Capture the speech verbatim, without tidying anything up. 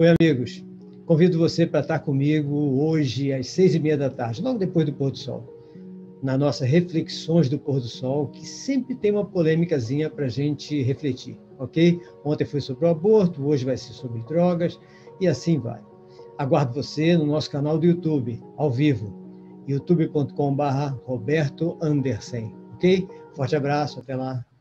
Oi, amigos. Convido você para estar comigo hoje às seis e meia da tarde, logo depois do pôr do sol, na nossa Reflexões do Pôr do Sol, que sempre tem uma polêmicazinha para a gente refletir, ok? Ontem foi sobre o aborto, hoje vai ser sobre drogas, e assim vai. Aguardo você no nosso canal do YouTube, ao vivo, youtube ponto com barra Roberto Andersen, ok? Forte abraço, até lá.